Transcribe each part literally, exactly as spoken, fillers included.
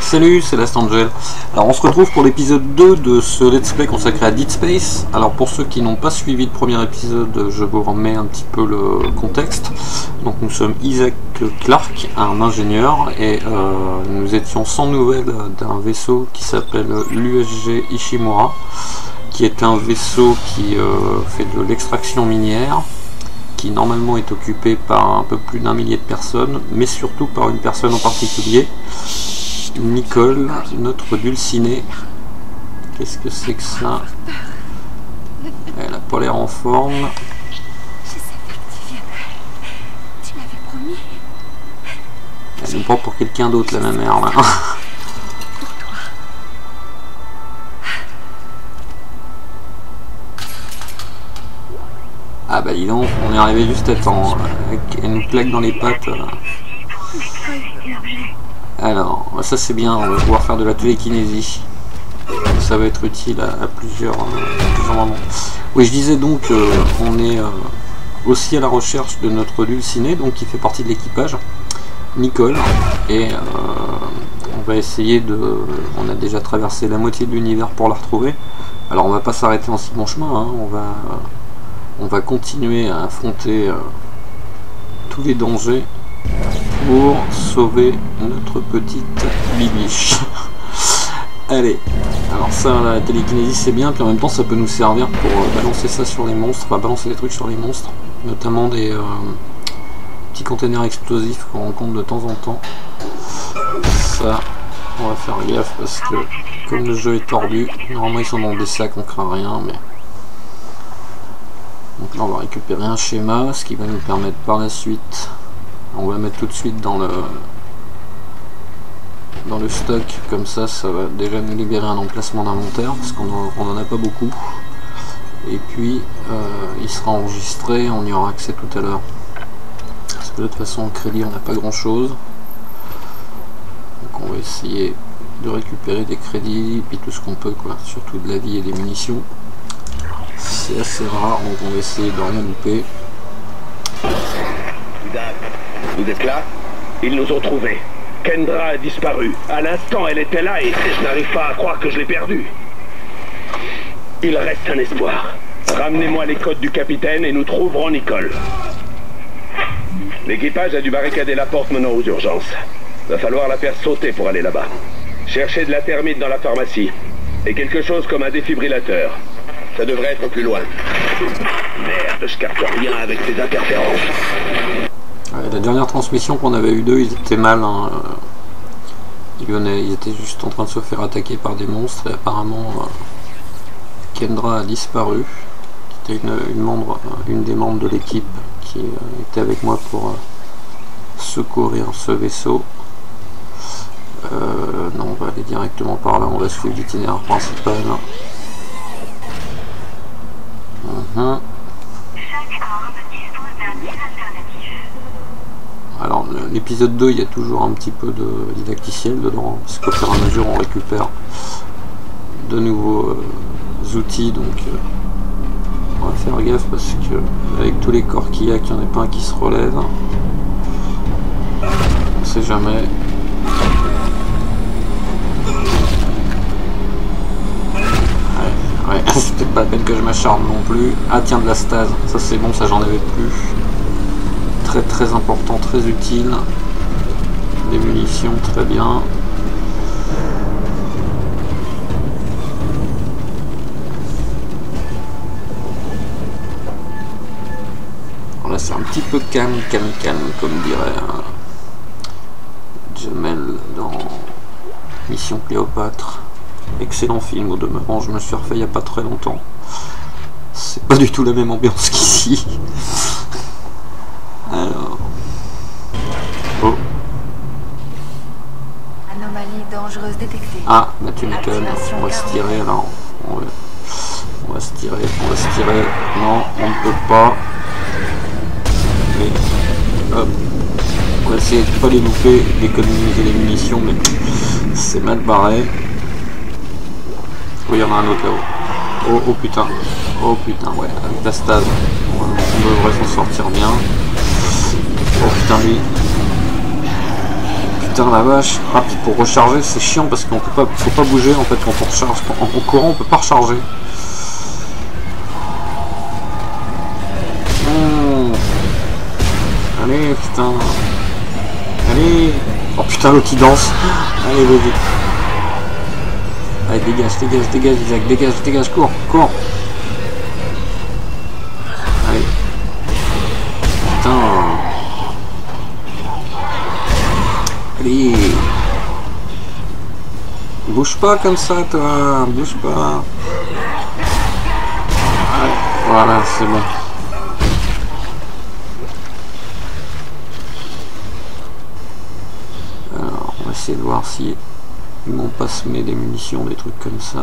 Salut, c'est Last Angel. Alors on se retrouve pour l'épisode deux de ce let's play consacré à Dead Space. Alors pour ceux qui n'ont pas suivi le premier épisode, je vous remets un petit peu le contexte. Donc nous sommes Isaac Clarke, un ingénieur, et euh, nous étions sans nouvelles d'un vaisseau qui s'appelle l'U S G Ishimura, qui est un vaisseau qui euh, fait de l'extraction minière, qui normalement est occupé par un peu plus d'un millier de personnes, mais surtout par une personne en particulier, Nicole, notre dulcinée. Qu'est-ce que c'est que ça? Elle a pas l'air en forme. Je savais que tu viendrais. Tu m'avais promis. Elle nous prend pour quelqu'un d'autre, la même mère là. Pour toi. Ah bah dis donc, on est arrivé juste à temps. Elle nous claque dans les pattes. Alors, ça c'est bien, on va pouvoir faire de la télékinésie. Ça va être utile à, à, plusieurs, à plusieurs moments. Oui, je disais donc, euh, on est euh, aussi à la recherche de notre dulcinée, donc qui fait partie de l'équipage, Nicole. Et euh, on va essayer de... On a déjà traversé la moitié de l'univers pour la retrouver. Alors on va pas s'arrêter en si bon chemin, hein. on, va, euh, on va continuer à affronter euh, tous les dangers pour sauver notre petite bibiche. Allez, alors ça, la télékinésie c'est bien, puis en même temps ça peut nous servir pour euh, balancer ça sur les monstres, enfin balancer des trucs sur les monstres, notamment des euh, petits containers explosifs qu'on rencontre de temps en temps. Ça, on va faire gaffe parce que comme le jeu est tordu, normalement ils sont dans des sacs, on craint rien, mais... Donc là on va récupérer un schéma, ce qui va nous permettre par la suite... On va mettre tout de suite dans le dans le stock, comme ça ça va déjà nous libérer un emplacement d'inventaire parce qu'on n'en a pas beaucoup, et puis euh, il sera enregistré, on y aura accès tout à l'heure parce que de toute façon au crédit on n'a pas grand chose, donc on va essayer de récupérer des crédits et puis tout ce qu'on peut, quoi, surtout de la vie et des munitions. C'est assez rare, donc on va essayer de rien louper. Vous êtes là? Ils nous ont trouvés. Kendra a disparu. À l'instant, elle était là et je n'arrive pas à croire que je l'ai perdue. Il reste un espoir. Ramenez-moi les codes du capitaine et nous trouverons Nicole. L'équipage a dû barricader la porte menant aux urgences. Va falloir la faire sauter pour aller là-bas. Cherchez de la thermite dans la pharmacie. Et quelque chose comme un défibrillateur. Ça devrait être plus loin. Merde, je capte rien avec ces interférences. Ouais, la dernière transmission qu'on avait eu d'eux, ils étaient mal, hein. ils, venaient, ils étaient juste en train de se faire attaquer par des monstres, et apparemment euh, Kendra a disparu, qui était une, une, membre, une des membres de l'équipe qui euh, était avec moi pour euh, secourir ce vaisseau. Euh, non, on va aller directement par là, on va suivre l'itinéraire principal. Mmh. Alors l'épisode deux, il y a toujours un petit peu de didacticiel dedans, parce qu'au fur et à mesure on récupère de nouveaux euh, outils, donc euh, on va faire gaffe parce que avec tous les corps qu'il y a, qu'il n'y en ait pas un qui se relève, on sait jamais. Ouais, ouais, c'est peut-être pas la peine que je m'acharne non plus. Ah tiens, de la stase, ça c'est bon, ça j'en avais plus. Très très important, très utile. Des munitions, très bien. Alors là c'est un petit peu calme, calme, calme, comme dirait euh, Jamel dans Mission Cléopâtre. Excellent film au demeurant, je me suis refait il n'y a pas très longtemps. C'est pas du tout la même ambiance qu'ici. Alors... Oh. Anomalie dangereuse détectée. Ah, bah tu m'étonnes, on va se tirer alors. On va... on va se tirer, on va se tirer. Non, on ne peut pas. Et... hop. On va essayer de pas les louper, d'économiser les munitions, mais c'est mal barré. Oui, il y en a un autre là-haut. Oh, oh putain. Oh putain, ouais, avec la stase, on, on devrait s'en sortir bien. Oh putain, lui. putain la vache. Ah puis pour recharger c'est chiant parce qu'on peut pas, faut pas bouger en fait quand on recharge. En, en courant on peut pas recharger. Mmh. Allez putain. Allez. Oh putain l'autre qui danse. Allez vas-y. Allez dégage, dégage, dégage Isaac, dégage, dégage, cours, cours. Allez. Putain. Allez. Bouge pas comme ça toi, bouge pas. Allez. Voilà, c'est bon. Alors, on va essayer de voir si ils m'ont pas semé des munitions, des trucs comme ça.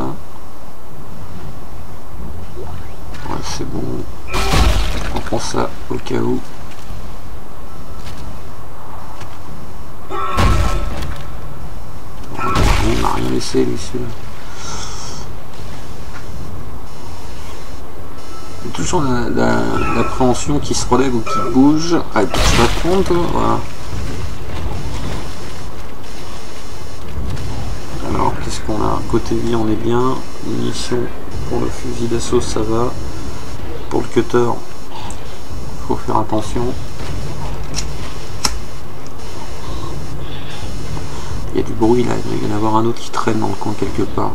Ouais, c'est bon. On prend ça au cas où. On n'a rien laissé lui celui-là. Il y a toujours l'appréhension la, la, qui se relève ou qui bouge. Ah, tu vas prendre toi, voilà. Alors qu'est-ce qu'on a? Côté vie on est bien. Munitions pour le fusil d'assaut ça va. Pour le cutter, faut faire attention. Il y a du bruit là, il va y en avoir un autre qui traîne dans le coin quelque part.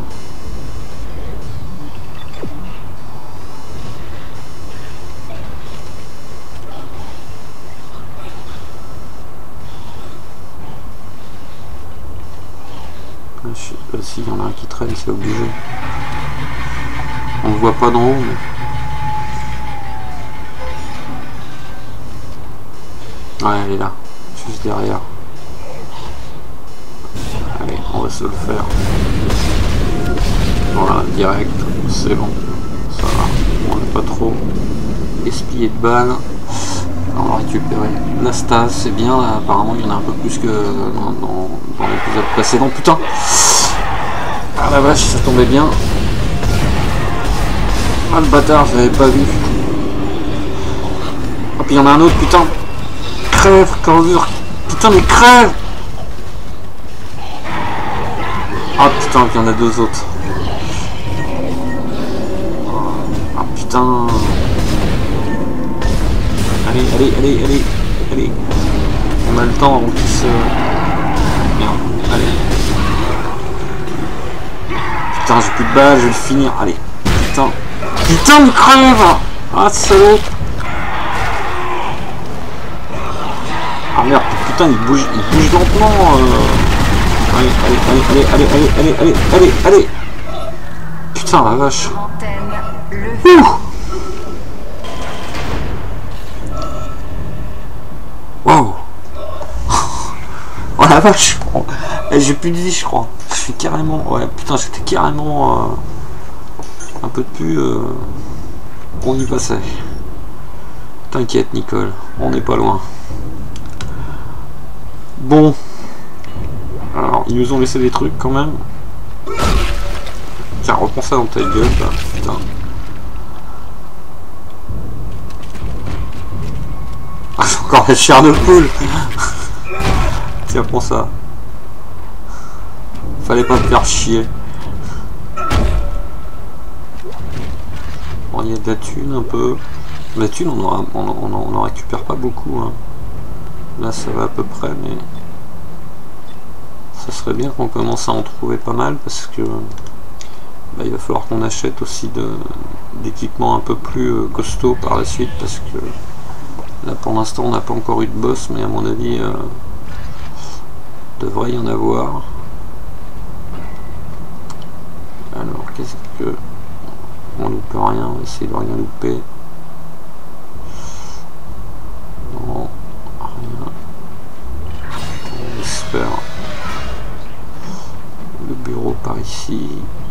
Je sais pas s'il y en a un qui traîne, c'est obligé. On le voit pas d'en haut, mais... Ouais, elle est là, juste derrière. Allez, on va se le faire. Voilà, direct, c'est bon. Ça va, on n'est pas trop gaspillé de balles. On va récupérer la stase, c'est bien, là, apparemment il y en a un peu plus que dans, dans, dans l'épisode précédent. Putain! Ah la vache, ça tombait bien. Ah le bâtard, je l'avais pas vu. Oh puis il y en a un autre, putain! Crève, Corvure! Putain mais crève! Ah putain, il y en a deux autres. Ah putain! Allez, allez, allez, allez, allez. On a le temps avant qu'il se... Merde, allez. Putain, j'ai plus de balles, je vais le finir. Allez, putain. Putain, il crève! Ah, salaud! Ah merde, putain, il bouge, il bouge lentement. Euh... Allez, allez, allez, allez, allez, allez, allez, allez, allez. Putain, la vache. Ouh! Wow! Oh la vache! Oh, j'ai plus de vie, je crois. Je suis carrément. Ouais, putain, j'étais carrément. Euh, un peu de pu. Euh, on y passait. T'inquiète, Nicole, on n'est pas loin. Bon. Alors, ils nous ont laissé des trucs quand même. Tiens, reprends ça dans ta gueule, là. Putain. Ah, c'est encore la chair de poule. Tiens, prends ça. Fallait pas me faire chier. Bon, il y a de la thune un peu. La thune, on en on, on, on récupère pas beaucoup. Hein. Là, ça va à peu près, mais ça serait bien qu'on commence à en trouver pas mal parce que bah, il va falloir qu'on achète aussi d'équipements un peu plus euh, costauds par la suite parce que là, pour l'instant, on n'a pas encore eu de boss, mais à mon avis, euh, devrait y en avoir. Alors, qu'est-ce que... On loupe rien, on va essayer de rien louper. Non, rien. On espère. Le bureau par ici.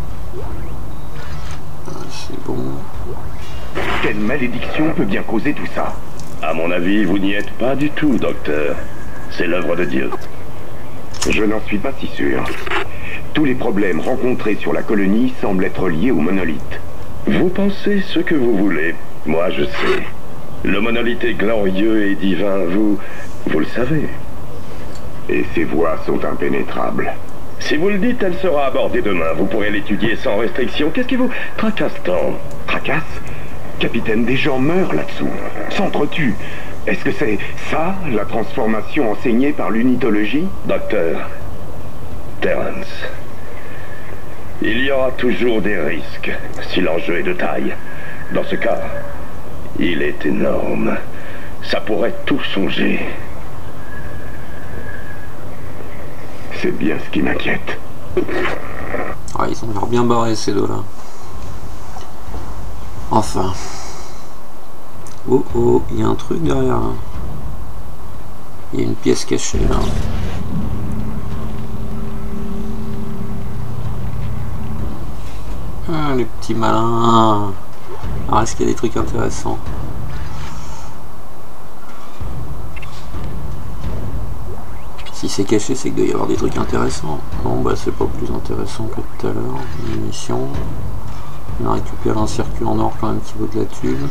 Ah, c'est bon. Quelle malédiction peut bien causer tout ça? À mon avis, vous n'y êtes pas du tout, docteur. C'est l'œuvre de Dieu. Je n'en suis pas si sûr. Tous les problèmes rencontrés sur la colonie semblent être liés au monolithe. Vous pensez ce que vous voulez. Moi, je sais. Le monolithe est glorieux et divin. Vous... vous le savez. Et ses voies sont impénétrables. Si vous le dites, elle sera abordée demain. Vous pourrez l'étudier sans restriction. Qu'est-ce qui vous tracasse tant? Tracasse? Capitaine, des gens meurent là-dessous, s'entretuent. Est-ce que c'est ça, la transformation enseignée par l'unitologie? Docteur Terrence, il y aura toujours des risques si l'enjeu est de taille. Dans ce cas, il est énorme. Ça pourrait tout changer. C'est bien ce qui m'inquiète. Ah, ils ont l'air bien barrés ces deux-là. Enfin. Oh oh, il y a un truc derrière là. Il y a une pièce cachée là. Ah, les petits malins. Alors, est-ce qu'il y a des trucs intéressants? Si c'est caché, c'est qu'il doit y avoir des trucs intéressants. Bon, bah c'est pas plus intéressant que tout à l'heure. Une mission. On a récupéré un circuit en or quand même qui vaut de la thune.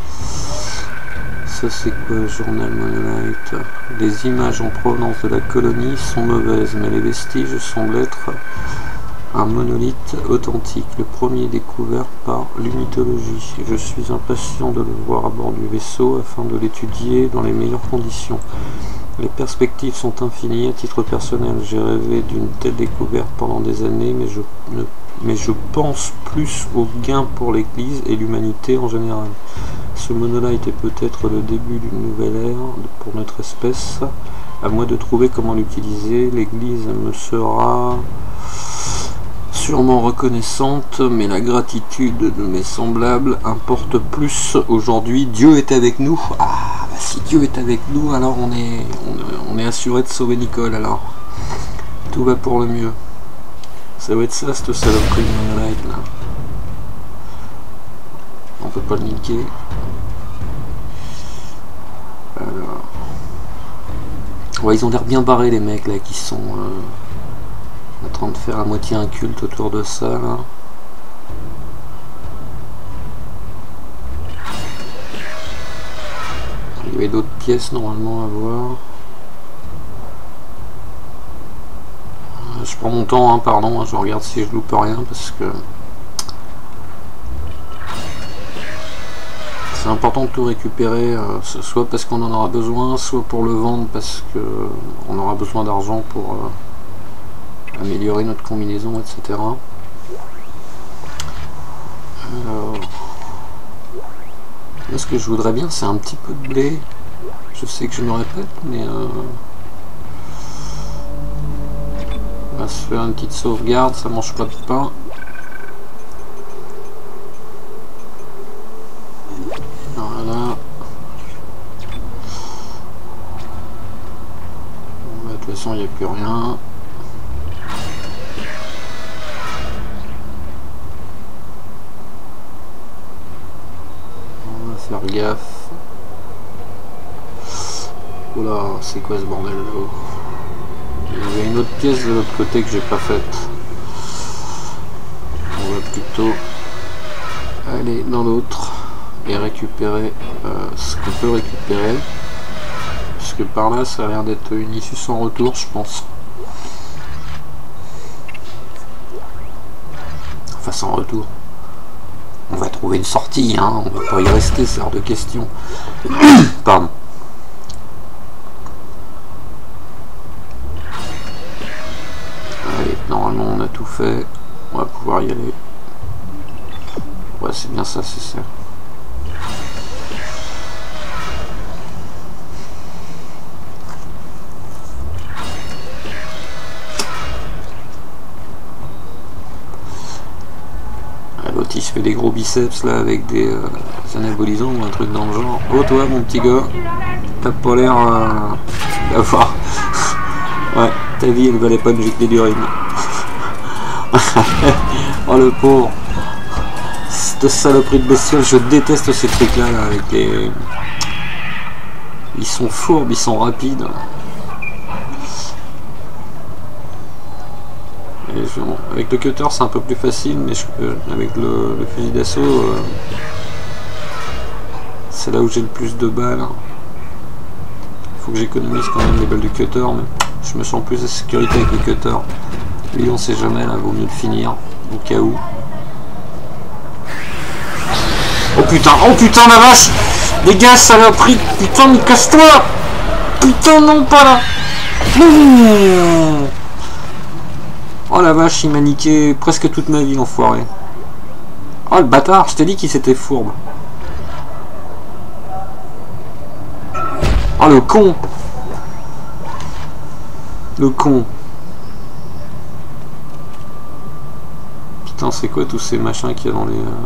Ça c'est quoi? Journal Monolith. Les images en provenance de la colonie sont mauvaises, mais les vestiges semblent être un monolithe authentique, le premier découvert par l'unitologie. Je suis impatient de le voir à bord du vaisseau afin de l'étudier dans les meilleures conditions. Les perspectives sont infinies. À titre personnel, j'ai rêvé d'une telle découverte pendant des années, mais je, ne, mais je pense plus au gain pour l'Église et l'humanité en général. Ce monolithe est peut-être le début d'une nouvelle ère pour notre espèce. À moi de trouver comment l'utiliser. L'Église me sera sûrement reconnaissante, mais la gratitude de mes semblables importe plus aujourd'hui. Dieu est avec nous. Ah, bah si Dieu est avec nous, alors on est, on, on est assuré de sauver Nicole. Alors tout va pour le mieux. Ça va être ça, cette saloperie de monolith là. On peut pas le niquer. Alors, ouais, ils ont l'air bien barrés les mecs là qui sont euh, en train de faire à moitié un culte autour de ça là. Il y avait d'autres pièces normalement à voir. Je prends mon temps, hein, pardon, je regarde si je loupe rien parce que c'est important de tout récupérer, euh, soit parce qu'on en aura besoin, soit pour le vendre parce que on aura besoin d'argent pour euh, améliorer notre combinaison, et cetera. Alors, là, ce que je voudrais bien, c'est un petit peu de blé. Je sais que je me répète, mais euh, on va se faire une petite sauvegarde, ça mange pas de pain. Voilà. Bon, bah, de toute façon, il n'y a plus rien. On va faire gaffe. Oula, c'est quoi ce bordel là-haut? Il y a une autre pièce de l'autre côté que j'ai pas faite. On va plutôt aller dans l'autre et récupérer euh, ce qu'on peut récupérer, parce que par là ça a l'air d'être une issue sans retour, je pense. Enfin sans retour, on va trouver une sortie, hein, on va pas y rester, c'est hors de question. Pardon. Allez, normalement on a tout fait, on va pouvoir y aller. Ouais, c'est bien ça, c'est ça. L'autre il se fait des gros biceps là avec des, euh, des anabolisants ou un truc dans le genre. Oh toi mon petit gars, t'as pas l'air euh, d'avoir... Ouais, ta vie elle valait pas de jeter d'urine. Oh le pauvre. Cette saloperie de bestiole, je déteste ces trucs là, là avec les... Ils sont fourbes, ils sont rapides. Et je... Avec le cutter c'est un peu plus facile, mais je... avec le, le fusil d'assaut, euh... c'est là où j'ai le plus de balles. Faut que j'économise quand même les balles du cutter, mais... Je me sens plus en sécurité avec le cutter. Lui, on sait jamais, là, vaut mieux le finir, au cas où. Oh putain, oh putain, la vache! Dégage, saloperie! Putain, mais casse-toi! Putain, non, pas là! Mmh. Oh la vache, il m'a niqué presque toute ma vie, l'enfoiré. Oh le bâtard, je t'ai dit qu'il s'était fourbe. Oh le con! Le con! Putain, c'est quoi tous ces machins qu'il y a dans les... Euh...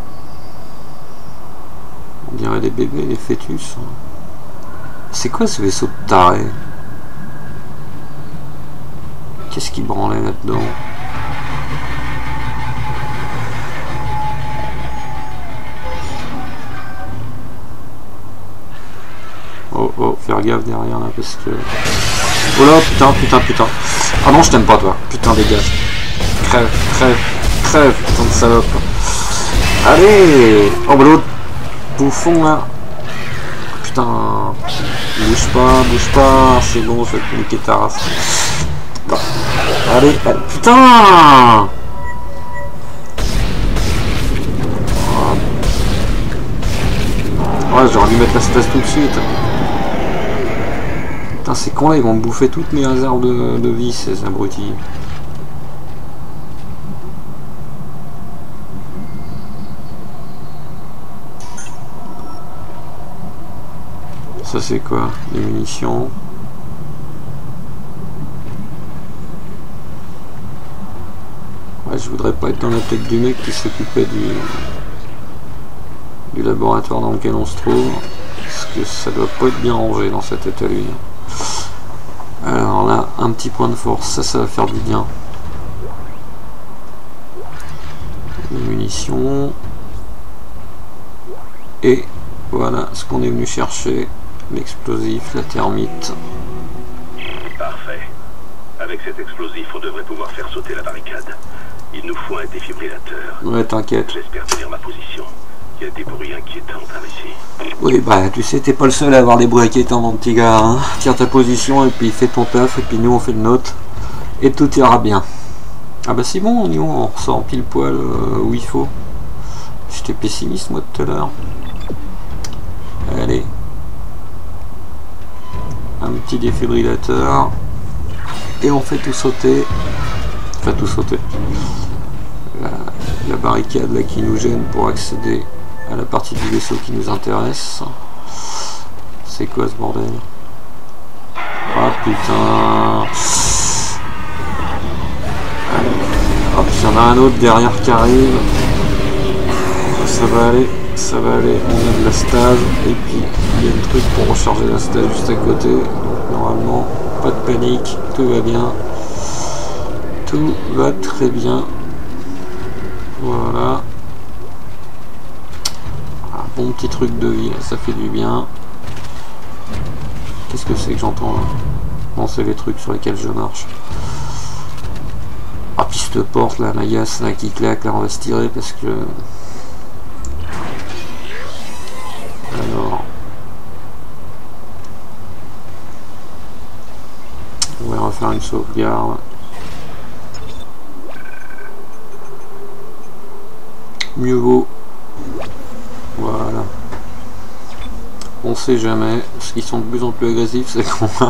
On dirait des bébés, des fœtus. C'est quoi ce vaisseau de taré? Qu'est-ce qui branlait là-dedans? Oh oh, faire gaffe derrière là parce que... Oh là, putain, putain, putain. Ah non, je t'aime pas toi. Putain, dégage. Crève, crève, crève, putain de salope. Allez. Oh bah l'autre bouffon là. Putain. Bouge pas, bouge pas. C'est bon, je vais te niquer ta race. Bon. Allez, allez, putain. Ouais, j'aurais dû mettre la stase tout de suite. Putain, c'est con là, ils vont me bouffer toutes mes réserves de, de vie, ces abrutis. Ça c'est quoi? Des munitions. Ouais, je voudrais pas être dans la tête du mec qui s'occupait du, du laboratoire dans lequel on se trouve. Parce que ça doit pas être bien rangé dans cet état lui. Alors là, un petit point de force, ça, ça va faire du bien. Les munitions. Et voilà ce qu'on est venu chercher. L'explosif, la thermite. Parfait. Avec cet explosif, on devrait pouvoir faire sauter la barricade. Il nous faut un défibrillateur. Ouais, t'inquiète. J'espère tenir ma position. Il y a des bruits inquiétants par ici. Oui, bah, tu sais, t'es pas le seul à avoir des bruits inquiétants, mon petit gars. Hein. Tiens ta position et puis fais ton taf, et puis nous on fait le nôtre. Et tout ira bien. Ah bah c'est bon, on y va, on ressort pile poil euh, où il faut. J'étais pessimiste moi tout à l'heure. Allez. Un petit défibrillateur. Et on fait tout sauter. Enfin tout sauter. La, la barricade là qui nous gêne pour accéder à la partie du vaisseau qui nous intéresse. C'est quoi ce bordel? Ah putain. Hop, il y en a un autre derrière qui arrive. Ça va aller, ça va aller. On a de la stase et puis il y a le truc pour recharger la stase juste à côté. Donc normalement, pas de panique, tout va bien. Tout va très bien. Voilà. Un bon petit truc de vie, là, ça fait du bien. Qu'est-ce que c'est que j'entends là? Bon, c'est les trucs sur lesquels je marche. Ah, piste porte, là, la gasse là, qui claque, là, on va se tirer parce que... Alors... On va refaire une sauvegarde. Mieux vaut. Voilà. On sait jamais. Parce qu'ils sont de plus en plus agressifs, c'est qu'on va...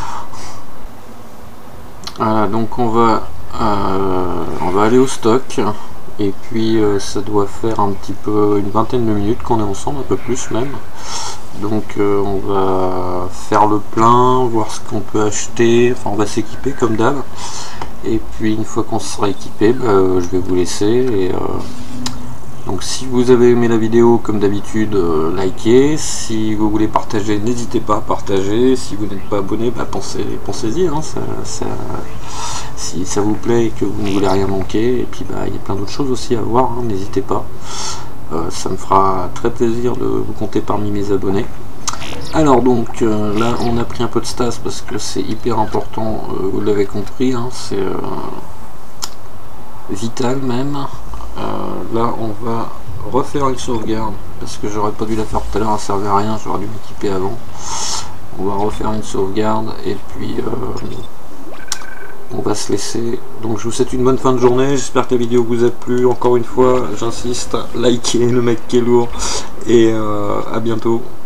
Voilà, donc on va... Euh, on va aller au stock. Et puis euh, ça doit faire un petit peu une vingtaine de minutes qu'on est ensemble, un peu plus même. Donc euh, on va faire le plein, voir ce qu'on peut acheter. Enfin on va s'équiper comme d'hab. Et puis une fois qu'on sera équipé, bah, je vais vous laisser. Et, euh, donc si vous avez aimé la vidéo, comme d'habitude, euh, likez. Si vous voulez partager, n'hésitez pas à partager. Si vous n'êtes pas abonné, bah, pensez, pensez-y. Hein, ça, ça, si ça vous plaît et que vous ne voulez rien manquer. Et puis bah, il y a plein d'autres choses aussi à voir, hein, n'hésitez pas. Euh, ça me fera très plaisir de vous compter parmi mes abonnés. Alors donc euh, là on a pris un peu de stas parce que c'est hyper important, euh, vous l'avez compris, hein, c'est euh, vital même. Euh, là on va refaire une sauvegarde parce que j'aurais pas dû la faire tout à l'heure, ça servait à rien, j'aurais dû m'équiper avant. On va refaire une sauvegarde et puis euh, on va se laisser. Donc je vous souhaite une bonne fin de journée, j'espère que la vidéo vous a plu. Encore une fois, j'insiste, likez le mec qui est lourd et euh, à bientôt.